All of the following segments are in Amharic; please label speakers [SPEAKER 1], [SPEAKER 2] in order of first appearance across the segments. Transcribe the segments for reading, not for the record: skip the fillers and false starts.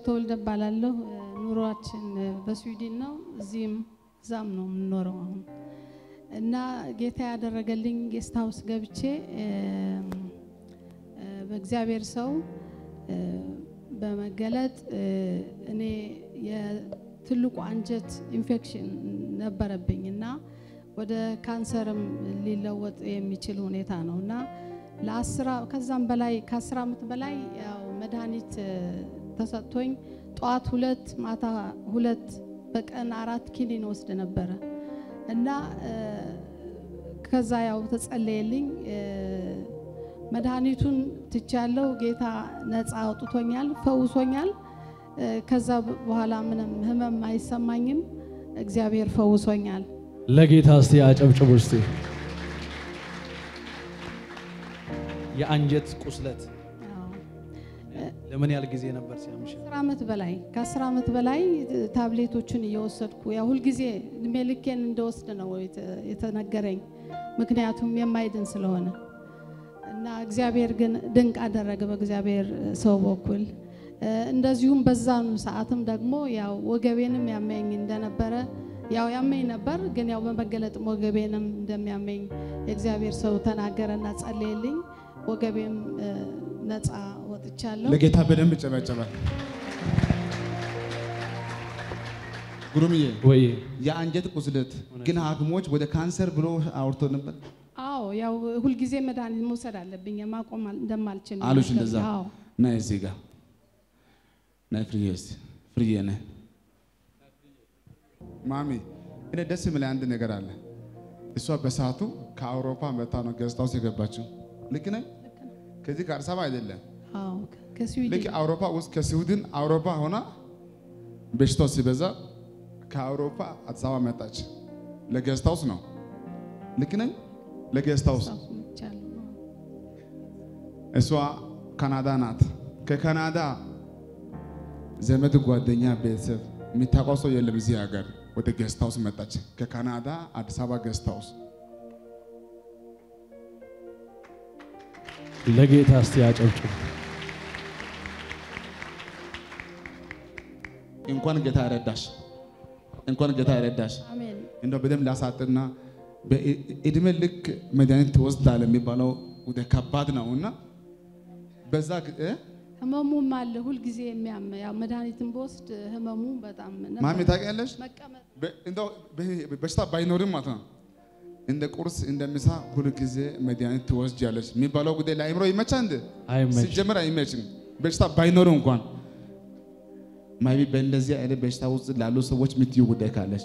[SPEAKER 1] ተወልደ ባላለሁ ኑሮአችን በስዊድን ነው እዚህም ዛም ነው የምኖረው አሁን እና ጌታ ያደረገልኝ ጌስት ሃውስ ገብቼ በእግዚአብሔር ሰው በመገለጥ እኔ የትልቁ አንጀት ኢንፌክሽን ነበረብኝና ወደ ካንሰርም ሊለወጥ የሚችል ሁኔታ ነውና ለ10 ከዛም በላይ ከ10 አመት በላይ ያው መድኃኒት ተሰጥቶኝ ጧት 2 ማታ 2 በቀን 4 ኪኒን ወስድ ነበር እና ከዛ ያው ተጸለየልኝ መድኃኒቱን ትቻለው ጌታ ነፃ አውጥቶኛል ፈውሶኛል ከዛ በኋላ ምንም ህመም አይሰማኝም እግዚአብሔር ፈውሶኛል
[SPEAKER 2] ለጌታ እስቲ አጨብጭቡ እስቲ የአንጀት ቁስለት ለምን ያህል ጊዜ ነበር ሲያምሽ
[SPEAKER 1] 10 አመት በላይ ከ10 አመት በላይ ታብሌቶችን እየወሰድኩ ያው ሁሉ ጊዜ ሜልኬን እንደወስድ ነው የተነገረኝ ምክንያቱም የማይድን ስለሆነ እና እግዚአብሔር ግን ድንቅ አደረገ በእግዚአብሔር ሰው በኩል እንደዚሁም በዛኑ ሰዓትም ደግሞ ያው ወገቤንም ያመኝ እንደነበረ ያው ያመኝ ነበር ግን ያው በመገለጥ ወገቤንም እንደሚያመኝ የእግዚአብሔር ሰው ተናገረና ጸለየልኝ ወገቤም ነፃ ወጥቻለሁ
[SPEAKER 3] ለጌታ በደንብ ጨበጨበ ጉሩምዬ
[SPEAKER 2] ወይ
[SPEAKER 3] የአንጀት ቁስለት ግን ሐኪሞች ወደ ካንሰር ብሎ አውርቶ ነበር
[SPEAKER 1] አዎ ያው ሁሉ ጊዜ መድኃኒት መውሰድ አለብኝ ማቆም እንደማልችል
[SPEAKER 3] አሉሽ እንደዛ ናይ እዚህ ጋር ናይ ፍሪዬ ነህ ማሚ እኔ ደስ የሚል አንድ ነገር አለ እሷ በሰዓቱ ከአውሮፓ መጣ ነው ገዝታው ሲገባችው ልክ ነኝ ከዚህ ከአዲስ አበባ አይደለም
[SPEAKER 1] አዎ ከስዊድን
[SPEAKER 3] ልክ አውሮፓ ውስጥ ከስዊድን አውሮፓ ሆና በሽታው ሲበዛ ከአውሮፓ አዲስ አበባ መጣች ለገዝታውስ ነው ልክ ነኝ ለገዝታውስ እሷ ካናዳ ናት ከካናዳ ዘመድ ጓደኛ ቤተሰብ የሚታቆሰው የለም እዚህ ሀገር ወደ ገዝታውስ መጣች ከካናዳ አዲስ አበባ ገዝታውስ
[SPEAKER 2] ለጌታ እስቲ አጨብጭቡ
[SPEAKER 3] እንኳን ጌታ ረዳሽ
[SPEAKER 1] አሜን
[SPEAKER 3] እንደው በደም ላሳጥና በእድሜ ልክ መድኃኒት ትወስዳለህ የሚባለው ወደ ከባድ ነውና በዛ
[SPEAKER 1] ህመሙም አለ ሁሉ ጊዜ የሚያም ያው መድኃኒትን በወስድ ህመሙ በጣም ነበር
[SPEAKER 3] ማሚ ታውቂያለሽ እንደው በሽታ ባይኖርም ማለት ነው እንደ ቁርስ እንደ ምሳ ሁሉ ጊዜ መድኃኒት ትወስጃለሽ የሚባለው ጉዳይ ለአይምሮ ይመቻል እንዴ ሲጀመር አይመችም በሽታ ባይኖር እንኳን ማሚ በእንደዚህ አይነት በሽታ ውስጥ ላሉ ሰዎች ምትዩ ጉዳይ ካለሽ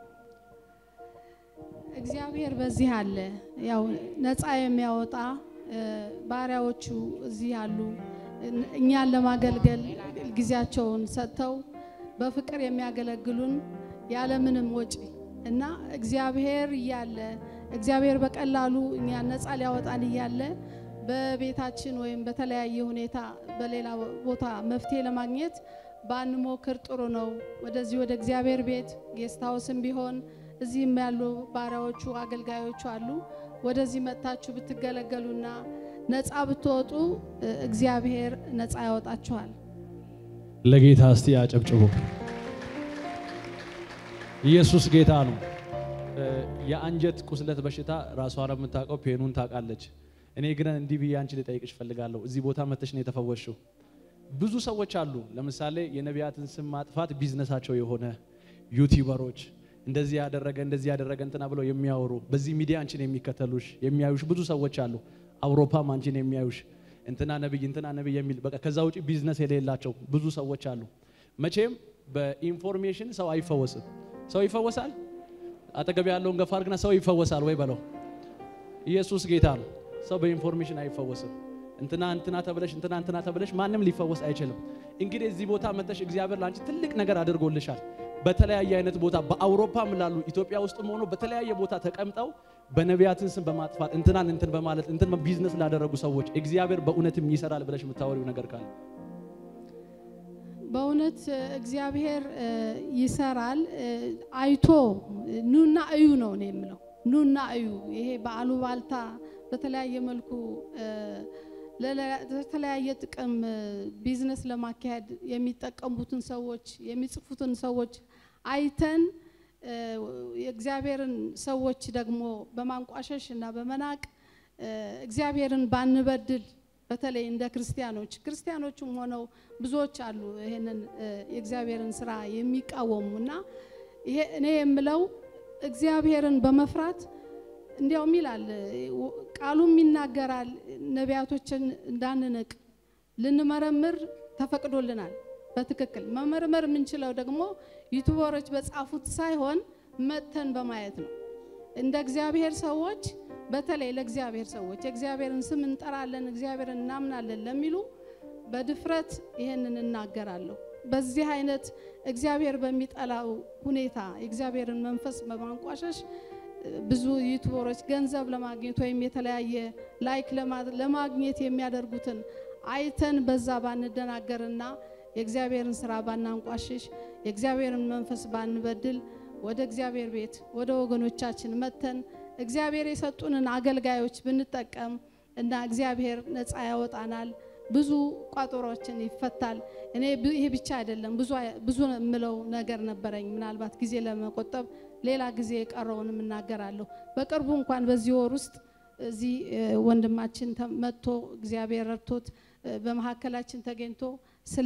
[SPEAKER 1] እግዚአብሔር በዚህ አለ ያው ነፃ የሚያወጣ ባሪያዎቹ እዚህ አሉ እኛን ለማገልገል ጊዜያቸውን ሰጥተው በፍቅር የሚያገለግሉን ያለ ምንም ወጪ እና እግዚአብሔር ያለ እግዚአብሔር በቀላሉ እኛ ነፃ ሊያወጣን ያለ በቤታችን ወይም በተለያየ ሁኔታ በሌላ ቦታ መፍትሄ ለማግኘት ባንሞክር ጥሩ ነው ወደዚህ ወደ እግዚአብሔር ቤት ጌስት ሃውስም ቢሆን እዚህም ያሉ ባሪያዎቹ አገልጋዮቹ አሉ ወደዚህ መጣችሁ ብትገለገሉና ነፃ ብትወጡ እግዚአብሔር ነፃ ያወጣችኋል
[SPEAKER 2] ለጌታ እስቲ አጨብጭቡ ኢየሱስ ጌታ ነው የአንጀት ቁስለት በሽታ ራሷን የምታውቀው ፔኑን ታውቃለች እኔ ግን እንዲህ ብዬ አንቺ ልጠይቅሽ ፈልጋለሁ እዚህ ቦታ መተሽ ነው የተፈወሽው ብዙ ሰዎች አሉ ለምሳሌ የነቢያትን ስም ማጥፋት ቢዝነሳቸው የሆነ ዩቲዩበሮች እንደዚህ ያደረገ እንትና ብለው የሚያወሩ በዚህ ሚዲያ አንቺን የሚከተሉሽ የሚያዩሽ ብዙ ሰዎች አሉ አውሮፓም አንቺን የሚያዩሽ እንትና ነብይ የሚል በቃ ከዛ ውጪ ቢዝነስ የሌላቸው ብዙ ሰዎች አሉ መቼም በኢንፎርሜሽን ሰው አይፈወስም ሰው ይፈወሳል አጠገብ ያለውን ገፋ አድርግና ሰው ይፈወሳል ወይ በለው ኢየሱስ ጌታ ነው ሰው በኢንፎርሜሽን አይፈወስም እንትና ተበለሽ ማንንም ሊፈወስ አይችልም እንግዲህ እዚህ ቦታ መተሽ እግዚአብሔር ላንቺ ትልቅ ነገር አድርጎልሻል በተለያየ አይነት ቦታ በአውሮፓም ላሉ ኢትዮጵያ ውስጥም ሆኖ በተለያየ ቦታ ተቀምጠው በነቢያትን ስም በማጥፋት እንትን በማለት ቢዝነስ ላደረጉ ሰዎች እግዚአብሔር በእውነትም ይሰራል ብለሽ የምታወሪው ነገር ካለ
[SPEAKER 1] በእውነት እግዚአብሔር ይሰራል አይቶ ኑና እዩ ነው የምለው ኑና እዩ ይሄ በአሉባልታ በተለያየ መልኩ ለተለያየ ጥቅም ቢዝነስ ለማካሄድ የሚጠቀሙትን ሰዎች የሚጽፉትን ሰዎች አይተን የእግዚአብሔርን ሰዎች ደግሞ በማንቋሸሽና በመናቅ እግዚአብሔርን ባንበድል በተለይ እንደ ክርስቲያኖችም ሆነው ብዙዎች አሉ ይሄንን የእግዚአብሔርን ስራ የሚቃወሙና ይሄ እኔ የምለው እግዚአብሔርን በመፍራት እንዲያውም ይላል ቃሉም ይናገራል ነቢያቶችን እንዳንነቅ ልንመረምር ተፈቅዶልናል በትክክል መመርመር ምንችለው ደግሞ ዩቲዩበሮች በጻፉት ሳይሆን መተን በማየት ነው እንደ እግዚአብሔር ሰዎች በተለይ ለእግዚአብሔር ሰዎች እግዚአብሔርን ስም እንጠራለን እግዚአብሔርን እናምናለን ለሚሉ በድፍረት ይሄንን እናገራለሁ በዚህ አይነት እግዚአብሔር በሚጠላው ሁኔታ እግዚአብሔርን መንፈስ በማንቋሸሽ ብዙ ዩቲዩበሮች ገንዘብ ለማግኘት ወይም የተለያየ ላይክ ለማግኘት የሚያደርጉትን አይተን በዛ ባንደናገርና የእግዚአብሔርን ስራ ባናንቋሽሽ የእግዚአብሔርን መንፈስ ባንበድል ወደ እግዚአብሔር ቤት ወደ ወገኖቻችን መተን እግዚአብሔር የሰጡንን አገልጋዮች ብንጠቀም እና እግዚአብሔር ነፃ ያወጣናል ብዙ ቋጠሮችን ይፈታል እኔ ይሄ ብቻ አይደለም ብዙ ምለው ነገር ነበርኝ ምናልባት ጊዜ ለመቆጠብ ሌላ ጊዜ ቀረውንም እናገራለሁ በቅርቡ እንኳን በዚህ ወር ውስጥ እዚህ ወንድማችን መጥቶ እግዚአብሔር ረድቶት በመሐከላችን ተገኝቶ ስለ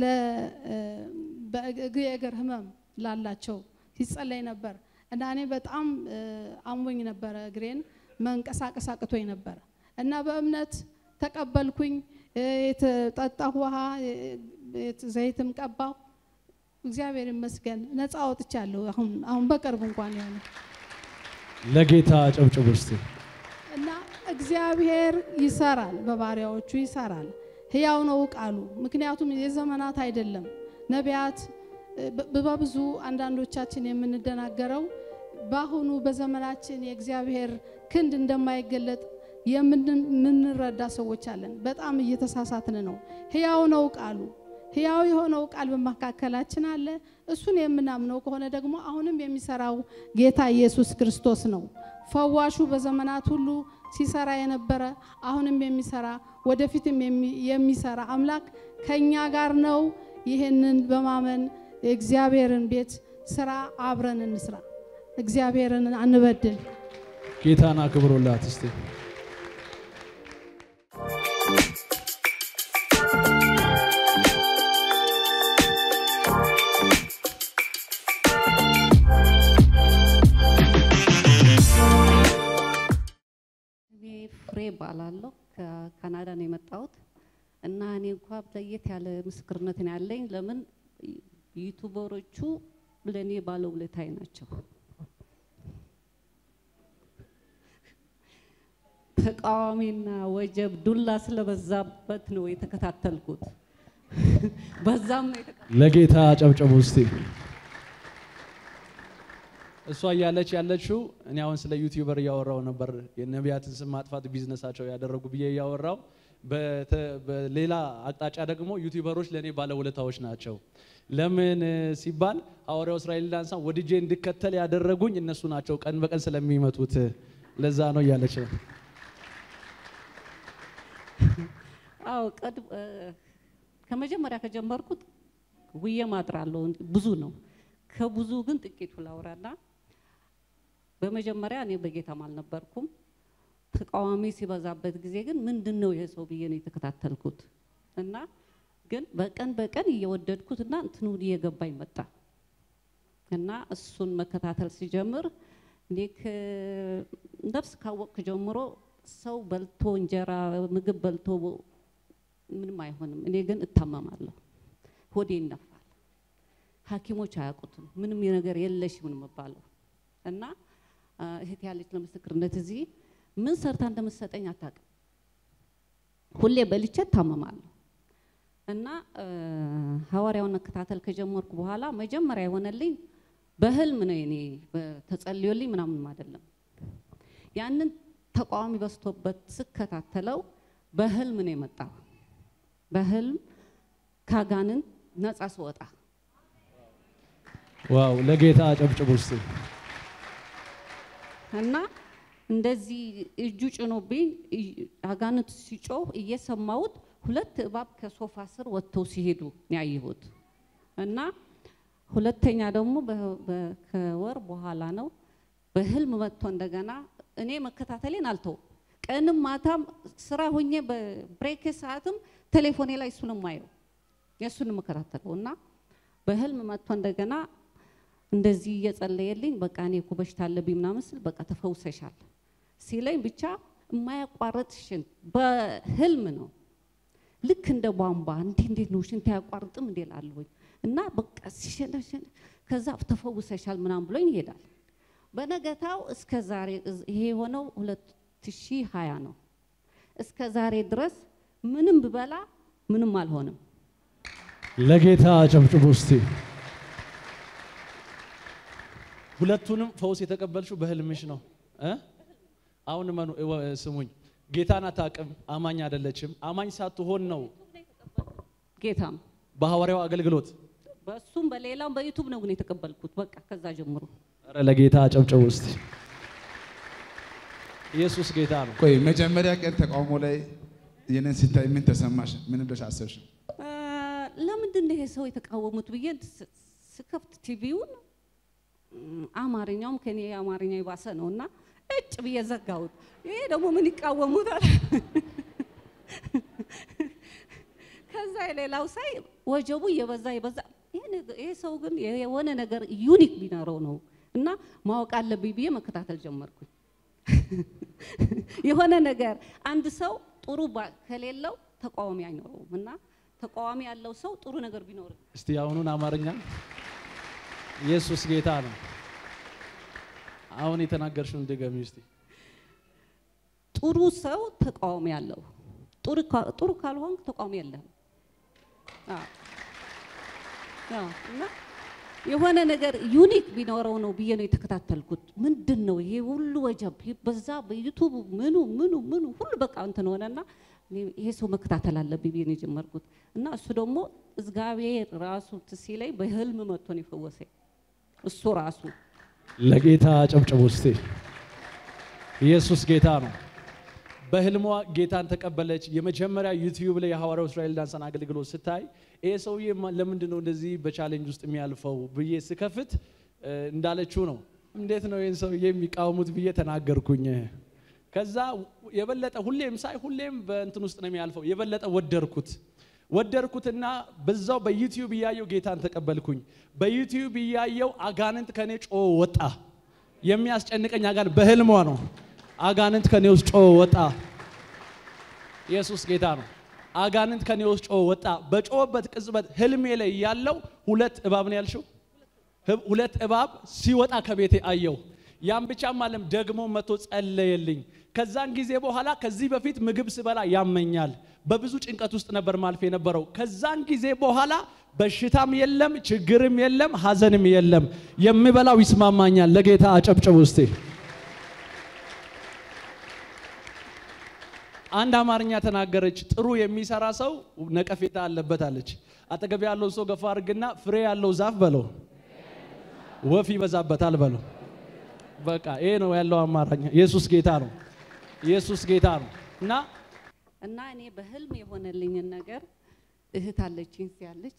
[SPEAKER 1] በእግር ህመም ላላቸው ሲጸለይ ነበር እና እኔ በጣም አሞኝ ነበር እግሬን መንቀሳቀስ አቅቶኝ ነበር እና በእምነት ተቀበልኩኝ የተጠጣሁ ውሃ ዘይትም ቀባው እግዚአብሔር ይመስገን ነፃ ወጥቻለሁ አሁን በቅርብ እንኳን ያለ
[SPEAKER 2] ለጌታ ጨብጭቡ እስቲ
[SPEAKER 1] እና እግዚአብሔር ይሰራል በባሪያዎቹ ይሰራል ሕያው ነው ቃሉ ምክንያቱም የዘመናት አይደለም ነቢያት በብዙ አንዳንዶቻችን የምንደናገረው ባሁኑ በዘመናችን የእግዚአብሔር ክንድ እንደማይገለጥ የምንረዳ ሰዎች አለን በጣም እየተሳሳትን ነው ሕያው ነው ቃሉ ሕያው የሆነው ቃል በመካከላችን አለ እሱን የምናምነው ከሆነ ደግሞ አሁንም የሚሰራው ጌታ ኢየሱስ ክርስቶስ ነው ፈዋሹ በዘመናት ሁሉ ሲሰራ የነበረ አሁንም የሚሰራ ወደፊትም የሚሰራ አምላክ ከኛ ጋር ነው ይሄንን በማመን እግዚአብሔርን ቤት ስራ አብረን እንስራ እግዚአብሔርን አንበድል
[SPEAKER 2] ጌታና ክብሩላት እስቲ
[SPEAKER 4] ፍሬ ባላለው ከካናዳ ነው የመጣሁት እና እኔ እንኳን ለየት ያለ ምስክርነት ነው ያለኝ ለምን ዩቲዩበሮቹ ለኔ ባለውለታዬ ናቸው ተቃዋሚና ወጀብ ዱላ ስለበዛበት ነው የተከታተልኩት በዛም ነው
[SPEAKER 2] ለጌታ ጨብጨቡ እስቲ እሷ ያለችው እኔ አሁን ስለ ዩቲዩበር ያወራው ነበር የነቢያትን ስም ማጥፋት ቢዝነሳቸው ያደረጉ ብዬ ያወራው በሌላ አቅጣጫ ደግሞ ዩቲዩበሮች ለኔ ባለውለታዎች ናቸው ለምን ሲባል ሐዋርያው እስራኤል ዳንሳ ወድጄ እንድከተል ያደረጉኝ እነሱ ናቸው ቀን በቀን ስለሚመቱት ለዛ ነው ያለች
[SPEAKER 4] አው ከመጀመሪያ ከጀመርኩት ውዬ ማጥራለሁ ብዙ ነው ከብዙ ግን ጥቂቱ ላውራና በመጀመሪያ እኔ በጌታም አልነበርኩም ተቃዋሚ ሲበዛበት ጊዜ ግን ምንድነው ይሄ ሰው ብዬ ነው የተከታተልኩት እና ግን በቀን እየወደድኩትና እንትኑ እየገባኝ መጣ እና እሱን መከታተል ሲጀምር ኔክ ነፍስ ካወቅኩ ጀምሮ ሰው በልቶ እንጀራ ምግብ በልቶ ምንም አይሆንም እኔ ግን እታመማለሁ ሆዴ ይነፋል ሐኪሞች አያውቁትም ምንም ነገር የለሽ ምን መባለው እና እህት ያለች ለምስክርነት እዚህ ምን ሰርታ እንደምትሰጠኝ አታውቅም ሁሌ በልቼ ታመማለሁ እና ሐዋርያውን መከታተል ከጀመርኩ በኋላ መጀመሪያ የሆነልኝ በህልም ነው እኔ ተጸልዮልኝ ምናምን አይደለም ያንን ተቃዋሚ በስቶበት ስከታተለው በህልም ነው የመጣው በህልም ካጋንን ነፃ ስወጣ
[SPEAKER 2] ዋው ለጌታ ጨብጭቡ እስቲ
[SPEAKER 4] እና እንደዚህ እጁ ጭኖብኝ አጋንንት ሲጮህ እየሰማሁት ሁለት እባብ ከሶፋ ስር ወጥተው ሲሄዱ ያየሁት እና ሁለተኛ ደግሞ ከወር በኋላ ነው በህልም መጥቶ እንደገና እኔ መከታተሌን አልተው ቀንም ማታም ስራ ሆኜ በብሬክ ሰዓትም ቴሌፎኔ ላይ እሱን ማየው የሱን መከታተለውና በህልም መጥቶ እንደገና እንደዚህ እየጸለየልኝ በቃ እኔ እኮ በሽታ አለብኝ ምናምን ስል በቃ ተፈውሰሻል ሲለኝ ብቻ የማያቋርጥ ሽንት በህልም ነው ልክ እንደ ቧንቧ እንዴት ነው ሽንት ያቋርጥም እንዴ ላልሁኝ እና በቃ ሲሸነሽን ከዛ ተፈውሰሻል ምናምን ብሎኝ ይሄዳል በነገታው እስከ ዛሬ ይሄ ሆነው 2020 ነው እስከ ዛሬ ድረስ ምንም ብበላ ምንም አልሆነም
[SPEAKER 2] ለጌታ ጨብጭቡ እስቲ ሁለቱንም ፈውስ የተቀበልሽው በህልምሽ ነው አሁን ማኑ ስሙኝ ጌታን አታውቅም አማኝ አይደለችም አማኝ ሳትሆን ነው
[SPEAKER 4] ጌታም
[SPEAKER 2] በሐዋርያው አገልግሎት
[SPEAKER 4] በሱም በሌላው በዩቲዩብ ነው ግን የተቀበልኩት በቃ ከዛ ጀምሮ
[SPEAKER 2] አረ ለጌታ ጨብጭቡ እስቲ ኢየሱስ ጌታ ነው
[SPEAKER 3] ቆይ መጀመሪያ ቀን ተቃውሞ ላይ የነን ሲታይ ምን ተሰማሽ ምን ብለሽ አሰብሽ
[SPEAKER 4] ለምንድን ነው ይሄ ሰው የተቃወሙት ብዬ ስከፍት ቲቪውን አማርኛውም ከኔ አማርኛ ይባሰ ነውና እጭ ብዬ ዘጋሁት ይሄ ደግሞ ምን ይቃወሙታል ከዛ ሌላው ሳይ ወጀቡ የበዛ ይሄ ሰው ግን የሆነ ነገር ዩኒክ ቢኖረው ነው እና ማወቅ አለብኝ ብዬ መከታተል ጀመርኩኝ የሆነ ነገር አንድ ሰው ጥሩ ከሌለው ተቃዋሚ አይኖርም እና ተቃዋሚ ያለው ሰው ጥሩ ነገር ቢኖር
[SPEAKER 2] እስቲ አሁኑን አማርኛ ኢየሱስ ጌታ ነው አሁን የተናገርሽው እንደገሚ እስቲ
[SPEAKER 4] ጥሩ ሰው ተቃዋሚ ያለው ጥሩ ካልሆንክ ተቃዋሚ የለም እና የሆነ ነገር ዩኒክ ቢኖረው ነው ብዬ ነው የተከታተልኩት ምንድነው ይሄ ሁሉ ወጀብ በዛ በዩቲዩብ ምኑ ሁሉ በቃ እንትን ሆነና ይሄ ሰው መከታተል አለብኝ ብዬ ነው ጀመርኩት እና እሱ ደግሞ እግዚአብሔር ራሱ ተሲለይ በህልም መጥቶ ነው ይፈወሰኝ እሱ ራሱ
[SPEAKER 2] ለጌታ ጨብጨቡ እስቲ ኢየሱስ ጌታ ነው በህልሟ ጌታን ተቀበለች የመጀመሪያ ዩቲዩብ ላይ የሐዋርያው እስራኤል ዳንሳን አገልግሎት ስታይ ይሄ ሰውዬ ለምንድን ነው እንደዚህ በቻሌንጅ ውስጥ የሚያልፈው ብዬ ስከፍት እንዳለችው ነው እንዴት ነው ይሄን ሰውዬ የሚቃወሙት ብዬ ተናገርኩኝ ከዛ የበለጠ ሁሌም በእንትን ውስጥ ነው የሚያልፈው የበለጠ ወደርኩትና በዛው በዩቲዩብ ያየው ጌታን ተቀበልኩኝ በዩቲዩብ ያየው አጋንንት ከኔ ጮ ወጣ የሚያስጨንቀኝ አጋንንት በህልሟ ነው አጋንንት ከኔ ውስጥ ጮ ወጣ ኢየሱስ ጌታ ነው አጋንንት ከኔ ውስጥ ጮ ወጣ በጮበት ቅጽበት ህልሜ ላይ ያለው ሁለት እባብ ነው ያልሽው ሁለት እባብ ሲወጣ ከቤቴ አየው ያም ብቻም አለም ደግሞ መቶ ጸለየልኝ ከዛን ጊዜ በኋላ ከዚህ በፊት ምግብ ስበላ ያመኛል በብዙ ጭንቀት ውስጥ ነበር ማልፈ የነበረው ከዛን ጊዜ በኋላ በሽታም የለም ችግርም የለም ሐዘንም የለም የሚበላው ይስማማኛል ለጌታ አጨብጭቡ እስቲ አንድ አማርኛ ተናገረች ጥሩ የሚሰራ ሰው ነቀፌታ አለበት አለች አጠገብ ያለው ሰው ገፋ አድርግና ፍሬ ያለው ዛፍ በለው ወፍ ይበዛበታል በለው በቃ ይሄ ነው ያለው አማርኛ ኢየሱስ ጌታ ነው ኢየሱስ ጌታ ነው እና
[SPEAKER 4] እኔ በህልም የሆነልኝ ነገር እህት አለችኝ ሲያለች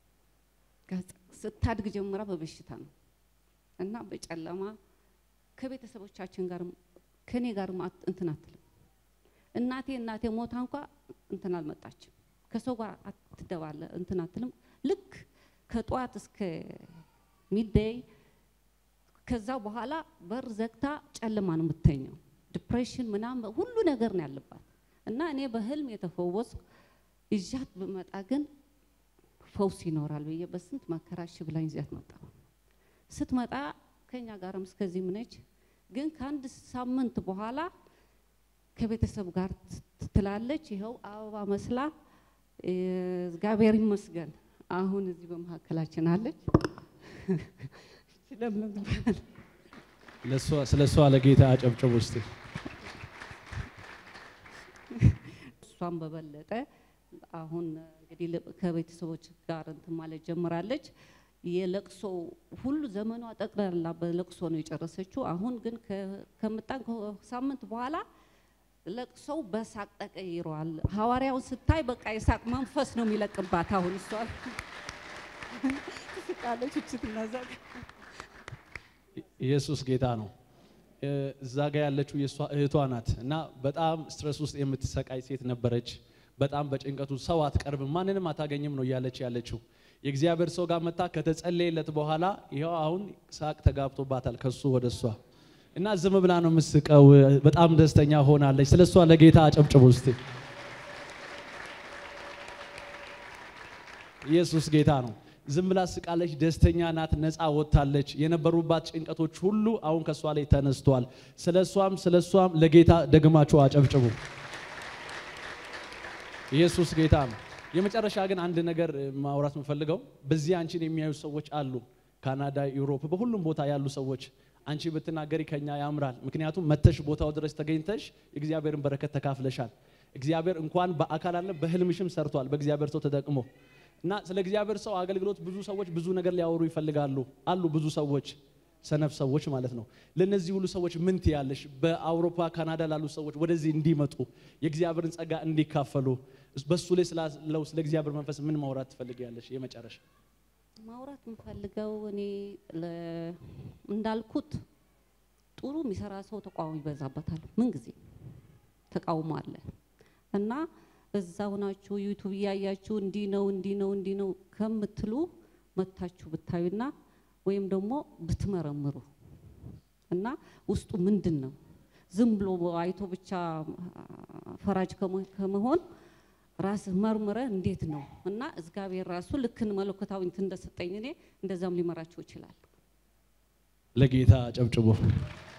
[SPEAKER 4] ስታድግ ጀምራ በበሽታ ነው እና በጨለማ ከቤተሰቦቻችን ጋር ከኔ ጋር እንትን አትልም እናቴ ሞታ እንኳን እንትን አልመጣችም ከሰው ጋር አትደባለ እንትን አትልም ልክ ከጧት እስከ ሚድዴይ ከዛ በኋላ በር ዘግታ ጨለማ ነው የምትተኛው ዲፕሬሽን ምናምን ሁሉ ነገር ነው ያለባት እና እኔ በህልም የተፈወስኩ ይዛት በመጣ ግን ፈውስ ይኖራል ብዬ በስንት መከራሽ ብላኝ ይዛት መጣሁ ስትመጣ ከኛ ጋርም እስከዚህ ምነች ግን ከአንድ ሳምንት በኋላ ከቤተሰብ ጋር ትላለች ይሄው አበባ መስላ እግዚአብሔር ይመስገን አሁን እዚህ በመሐከላችን አለች
[SPEAKER 2] ስለሷ ለጌታ አጨብጭቡ እስቲ
[SPEAKER 4] እሷም በበለጠ አሁን እንግዲህ ከቤተሰቦች ጋር እንትን ማለት ጀምራለች የለቅሶ ሁሉ ዘመኗ ጠቅላላ በለቅሶ ነው የጨረሰችው አሁን ግን ከመጣን ሳምንት በኋላ ለቅሶው በሳቅ ተቀይሯል። ሐዋርያው ስታይ በቃ የሳቅ መንፈስ ነው የሚለቅባት። አሁን እሷ ትስቃለች ትናዛቅ።
[SPEAKER 2] ኢየሱስ ጌታ ነው። እዛ ጋር ያለችው የሷ እህቷ ናት እና በጣም ስትረስ ውስጥ የምትሰቃይ ሴት ነበረች። በጣም በጭንቀቱ ሰው አትቀርብም ማንንም አታገኝም ነው ያለች ያለችው። የእግዚአብሔር ሰው ጋር መጣ ከተጸለየለት በኋላ ይሄው አሁን ሳቅ ተጋብቶባታል ከሱ ወደሷ እና ዝም ብላ ነው መስቀው በጣም ደስተኛ ሆናለች። ስለሷ ለጌታ አጨብጭቡ እስቲ። ኢየሱስ ጌታ ነው። ዝም ብላ ስቃለች፣ ደስተኛ ናት፣ ነፃ ወጣለች። የነበሩባት ጭንቀቶች ሁሉ አሁን ከሷ ላይ ተነስተዋል። ስለሷም ለጌታ ደግማችሁ አጨብጭቡ። ኢየሱስ ጌታ ነው። የመጨረሻ ግን አንድ ነገር ማውራት የምፈልገው በዚህ አንቺን የሚያዩ ሰዎች አሉ። ካናዳ፣ ዩሮፕ በሁሉም ቦታ ያሉ ሰዎች አንቺ ብትናገሪ ከኛ ያምራል። ምክንያቱም መተሽ ቦታው ድረስ ተገኝተሽ እግዚአብሔርን በረከት ተካፍለሻል። እግዚአብሔር እንኳን በአካል አለ በህልምሽም ሰርቷል በእግዚአብሔር ሰው ተጠቅሞ እና ስለ እግዚአብሔር ሰው አገልግሎት ብዙ ሰዎች ብዙ ነገር ሊያወሩ ይፈልጋሉ አሉ ብዙ ሰዎች ሰነፍ ሰዎች ማለት ነው። ለነዚህ ሁሉ ሰዎች ምን ትያለሽ? በአውሮፓ ካናዳ ላሉ ሰዎች ወደዚህ እንዲመጡ የእግዚአብሔርን ጸጋ እንዲካፈሉ በሱ ላይ ስለ እግዚአብሔር መንፈስ ምን ማውራት ትፈልጊያለሽ? የመጨረሻ
[SPEAKER 4] ማውራት የምፈልገው እኔ እንዳልኩት ጥሩ የሚሰራ ሰው ተቃውሞ ይበዛበታል። ምን ጊዜ ተቃውሞ አለ እና እዛው ናችሁ ዩቲዩብ ያያችሁ እንዲ ነው ከምትሉ መታችሁ ብታዩና ወይም ደግሞ ብትመረምሩ እና ውስጡ ምንድነው ዝም ብሎ አይቶ ብቻ ፈራጅ ከመሆን ራስ መርምረ እንዴት ነው እና እግዚአብሔር ራሱ ልክን መለኮታዊ እንደሰጠኝ እኔ እንደዛም ሊመራችሁ ይችላል።
[SPEAKER 2] ለጌታ ጨብጭቡ።